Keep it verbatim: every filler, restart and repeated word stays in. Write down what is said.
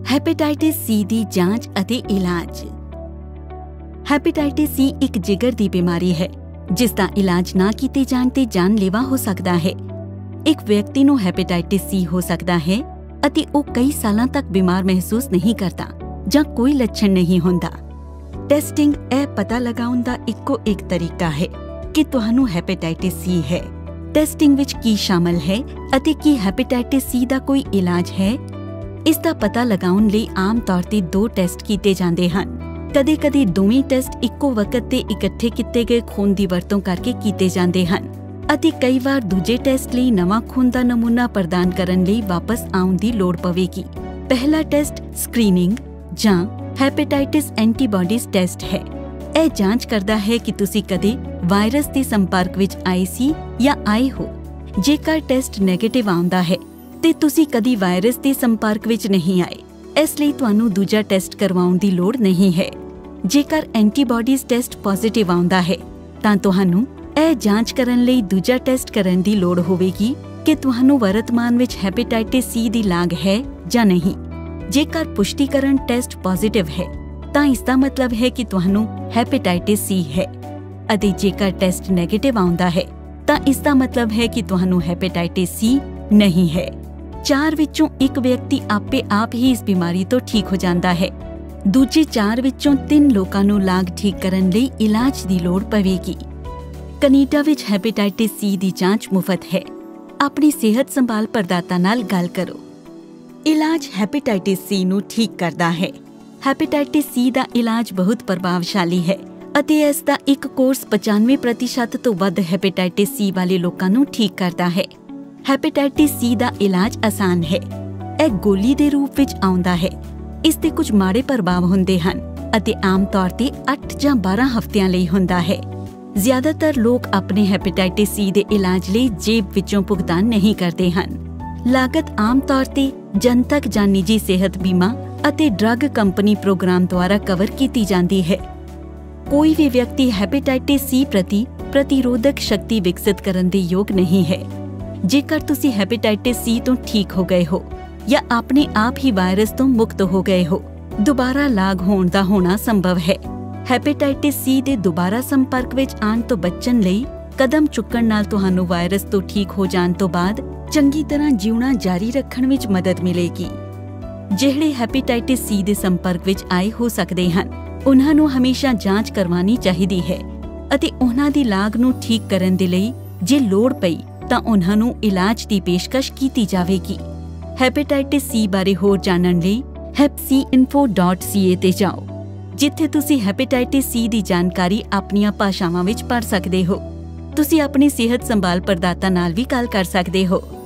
Hepatitis ਸੀ ਦੀ ਜਾਂਚ ਅਤੇ ਇਲਾਜ। ਹੈਪੇਟਾਈਟਿਸ ਸੀ ਇੱਕ ਜਿਗਰ ਦੀ ਬਿਮਾਰੀ ਹੈ ਜਿਸ ਦਾ ਇਲਾਜ ਨਾ ਕੀਤੇ ਜਾਣ ਤੇ ਜਾਨਲੇਵਾ ਹੋ ਸਕਦਾ ਹੈ। ਇੱਕ ਵਿਅਕਤੀ ਨੂੰ ਹੈਪੇਟਾਈਟਿਸ ਸੀ ਹੋ ਸਕਦਾ ਹੈ ਅਤੇ ਉਹ ਕਈ ਸਾਲਾਂ ਤੱਕ ਬਿਮਾਰ ਮਹਿਸੂਸ ਨਹੀਂ ਕਰਦਾ ਜਾਂ ਕੋਈ ਲੱਛਣ ਨਹੀਂ ਹੁੰਦਾ। ਟੈਸਟਿੰਗ ਇਹ ਪਤਾ ਲਗਾਉਣ ਦਾ ਇੱਕੋ ਇੱਕ ਤਰੀਕਾ ਹੈ ਕਿ ਤੁਹਾਨੂੰ ਹੈਪੇਟਾਈਟਿਸ ਸੀ ਹੈ। ਟੈਸਟਿੰਗ ਵਿੱਚ ਕੀ ਸ਼ਾਮਲ ਹੈ ਅਤੇ ਕੀ ਹੈਪੇਟਾਈਟਿਸ ਸੀ ਦਾ ਕੋਈ ਇਲਾਜ ਹੈ, ਇਸ ਦਾ ਪਤਾ ਲਗਾਉਣ ਲਈ ਆਮ ਤੌਰ ਤੇ ਦੋ ਟੈਸਟ ਕੀਤੇ ਜਾਂਦੇ ਹਨ। ਕਦੇ-ਕਦੇ ਦੋਵੇਂ ਟੈਸਟ ਇੱਕੋ ਵਕਤ ਤੇ ਇਕੱਠੇ ਕੀਤੇ ਗਏ ਖੂਨ ਦੀ ਵਰਤੋਂ ਕਰਕੇ ਕੀਤੇ ਜਾਂਦੇ ਹਨ ਅਤੇ ਕਈ ਵਾਰ ਦੂਜੇ ਟੈਸਟ ਲਈ ਨਵਾਂ ਖੂਨ ਦਾ ਨਮੂਨਾ ਪ੍ਰਦਾਨ ਕਰਨ ਲਈ ਵਾਪਸ ਆਉਣ ਦੀ ਲੋੜ ਪਵੇਗੀ। ਪਹਿਲਾ ਟੈਸਟ ਸਕਰੀਨਿੰਗ ਜਾਂ ਹੈਪੇਟਾਈਟਿਸ ਐਂਟੀਬਾਡੀਜ਼ ਟੈਸਟ ਹੈ। ਇਹ ਜਾਂਚ ਕਰਦਾ ਹੈ ਕਿ ਤੁਸੀਂ ਕਦੇ ਵਾਇਰਸ ਦੇ ਸੰਪਰਕ ਵਿੱਚ ਆਏ ਸੀ ਜਾਂ ਆਏ ਹੋ। ਜੇਕਰ ਟੈਸਟ ਨੈਗੇਟਿਵ ਆਉਂਦਾ ਹੈ ਤੇ ਤੁਸੀਂ ਕਦੀ ਵਾਇਰਸ ਦੇ ਸੰਪਰਕ ਵਿੱਚ ਨਹੀਂ ਆਏ, ਇਸ ਲਈ ਤੁਹਾਨੂੰ ਦੂਜਾ ਟੈਸਟ ਕਰਵਾਉਣ ਦੀ ਲੋੜ ਨਹੀਂ ਹੈ। ਜੇਕਰ ਐਂਟੀਬਾਡੀਜ਼ ਟੈਸਟ ਪੋਜ਼ਿਟਿਵ ਆਉਂਦਾ ਹੈ ਤਾਂ ਤੁਹਾਨੂੰ ਇਹ ਜਾਂਚ ਕਰਨ ਲਈ ਦੂਜਾ ਟੈਸਟ ਕਰਨ ਦੀ ਲੋੜ ਹੋਵੇਗੀ ਕਿ ਤੁਹਾਨੂੰ ਵਰਤਮਾਨ ਵਿੱਚ ਹੈਪੇਟਾਈਟਿਸ ਸੀ ਦੀ ਲਾਗ ਹੈ ਜਾਂ ਨਹੀਂ। ਜੇਕਰ ਪੁਸ਼ਟੀਕਰਨ ਟੈਸਟ ਪੋਜ਼ਿਟਿਵ ਹੈ ਤਾਂ ਇਸ ਦਾ ਮਤਲਬ ਹੈ ਕਿ ਤੁਹਾਨੂੰ ਹੈਪੇਟਾਈਟਿਸ ਸੀ ਹੈ ਅਤੇ ਜੇਕਰ ਟੈਸਟ ਨੈਗੇਟਿਵ ਆਉਂਦਾ ਹੈ ਤਾਂ ਇਸ ਦਾ ਮਤਲਬ ਹੈ ਕਿ ਤੁਹਾਨੂੰ ਹੈਪੇਟਾਈਟਿਸ ਸੀ ਨਹੀਂ ਹੈ। ਚਾਰ ਵਿੱਚੋਂ ਇੱਕ ਵਿਅਕਤੀ ਆਪੇ ਆਪ ਹੀ ਇਸ ਬਿਮਾਰੀ ਤੋਂ ਠੀਕ ਹੋ ਜਾਂਦਾ ਹੈ। ਦੂਜੇ ਚਾਰ ਵਿੱਚੋਂ ਤਿੰਨ ਲੋਕਾਂ ਨੂੰ ਲਾਗ ਠੀਕ ਕਰਨ ਲਈ ਇਲਾਜ ਦੀ ਲੋੜ ਪਵੇਗੀ। ਕੈਨੇਡਾ ਵਿੱਚ ਹੈਪੇਟਾਈਟਿਸ ਸੀ ਦੀ ਜਾਂਚ ਮੁਫਤ ਹੈ। ਆਪਣੀ ਸਿਹਤ ਸੰਭਾਲ ਪ੍ਰਦਾਤਾ ਨਾਲ ਗੱਲ ਕਰੋ। ਇਲਾਜ ਹੈਪੇਟਾਈਟਿਸ ਸੀ ਨੂੰ ਠੀਕ ਕਰਦਾ ਹੈ। ਹੈਪੇਟਾਈਟਿਸ ਸੀ ਦਾ ਇਲਾਜ ਬਹੁਤ ਪ੍ਰਭਾਵਸ਼ਾਲੀ ਹੈ ਅਤੇ ਇਸ ਦਾ ਇੱਕ ਕੋਰਸ ਪਚਾਨਵੇਂ ਪ੍ਰਤੀਸ਼ਤ ਤੋਂ ਵੱਧ ਹੈਪੇਟਾਈਟਿਸ ਸੀ ਵਾਲੇ ਲੋਕਾਂ ਨੂੰ ਠੀਕ ਕਰਦਾ ਹੈ। ਹੈਪੇਟਾਈਟਿਸ ਸੀ ਦਾ ਇਲਾਜ ਆਸਾਨ ਹੈ। ਇਹ ਗੋਲੀ ਦੇ ਰੂਪ ਵਿੱਚ ਆਉਂਦਾ ਹੈ। ਇਸ ਦੇ ਕੁਝ ਮਾੜੇ ਪ੍ਰਭਾਵ ਹੁੰਦੇ ਹਨ ਅਤੇ ਆਮ ਤੌਰ ਤੇ ਅੱਠ ਜਾਂ ਬਾਰਾਂ ਹਫ਼ਤਿਆਂ ਲਈ ਹੁੰਦਾ ਹੈ। ਜ਼ਿਆਦਾਤਰ ਲੋਕ ਆਪਣੇ ਹੈਪੇਟਾਈਟਿਸ ਸੀ ਦੇ ਇਲਾਜ ਲਈ ਜੇਬ ਵਿੱਚੋਂ ਭੁਗਤਾਨ ਨਹੀਂ ਕਰਦੇ ਹਨ। ਲਾਗਤ ਆਮ ਤੌਰ ਤੇ ਜਨਤਕ ਜਾਂ ਨਿੱਜੀ ਸਿਹਤ ਬੀਮਾ ਅਤੇ ਡਰੱਗ ਕੰਪਨੀ ਪ੍ਰੋਗਰਾਮ ਦੁਆਰਾ ਕਵਰ ਕੀਤੀ ਜਾਂਦੀ ਹੈ। ਕੋਈ ਵੀ ਵਿਅਕਤੀ ਹੈਪੇਟਾਈਟਿਸ ਸੀ ਪ੍ਰਤੀ ਪ੍ਰਤੀਰੋਧਕ ਸ਼ਕਤੀ ਵਿਕਸਿਤ ਕਰਨ ਦੇ ਯੋਗ ਨਹੀਂ ਹੈ। ਜੇਕਰ ਤੁਸੀਂ ਹੈਪੇਟਾਈਟਿਸ ਸੀ ਤੋਂ ਠੀਕ ਹੋ ਗਏ ਹੋ ਜਾਂ ਆਪਣੇ ਆਪ ਹੀ ਵਾਇਰਸ ਤੋਂ ਮੁਕਤ ਹੋ ਗਏ ਹੋ, ਦੁਬਾਰਾ ਲਾਗ ਹੋਣ ਦਾ ਹੋਣਾ ਸੰਭਵ ਹੈ। ਹੈਪੇਟਾਈਟਿਸ ਸੀ ਦੇ ਦੁਬਾਰਾ ਸੰਪਰਕ ਵਿੱਚ ਆਉਣ ਤੋਂ ਬਚਣ ਲਈ ਕਦਮ ਚੁੱਕਣ ਨਾਲ ਤੁਹਾਨੂੰ ਵਾਇਰਸ ਤੋਂ ਠੀਕ ਹੋ ਜਾਣ ਤੋਂ ਬਾਅਦ ਚੰਗੀ ਤਰ੍ਹਾਂ ਜਿਉਣਾ ਜਾਰੀ ਰੱਖਣ ਵਿੱਚ ਮਦਦ ਮਿਲੇਗੀ। ਜਿਹੜੇ ਹੈਪੇਟਾਈਟਿਸ ਸੀ ਦੇ ਸੰਪਰਕ ਵਿੱਚ ਆਏ ਹੋ ਸਕਦੇ ਹਨ, ਉਹਨਾਂ ਨੂੰ ਹਮੇਸ਼ਾ ਜਾਂਚ ਕਰਵਾਉਣੀ ਚਾਹੀਦੀ ਹੈ ਅਤੇ ਉਹਨਾਂ ਦੀ ਲਾਗ ਨੂੰ ਠੀਕ ਕਰਨ ਦੇ ਲਈ ਜੇ ਲੋੜ ਪਈ ਤਾਂ ਉਹਨਾਂ ਨੂੰ ਇਲਾਜ ਦੀ ਪੇਸ਼ਕਸ਼ ਕੀਤੀ ਜਾਵੇਗੀ। ਹੈਪੇਟਾਈਟਿਸ ਸੀ ਬਾਰੇ ਹੋਰ ਜਾਣਨ ਲਈ hep C info dot C A ਤੇ ਜਾਓ, ਜਿੱਥੇ ਤੁਸੀਂ ਹੈਪੇਟਾਈਟਿਸ ਸੀ ਦੀ ਜਾਣਕਾਰੀ ਆਪਣੀਆਂ ਭਾਸ਼ਾਵਾਂ ਵਿੱਚ ਪੜ੍ਹ ਸਕਦੇ ਹੋ। ਤੁਸੀਂ ਆਪਣੀ ਸਿਹਤ ਸੰਭਾਲ ਪ੍ਰਦਾਤਾ ਨਾਲ ਵੀ ਗੱਲ ਕਰ ਸਕਦੇ ਹੋ।